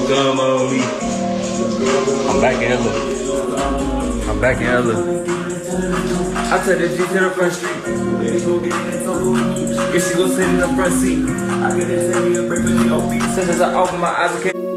gum on me. I'm back in LA. I'm back in LA. I took the G to the front street. If she go sit in the front seat, I get this heavy a break with the OP. Since I open my eyes, I can't.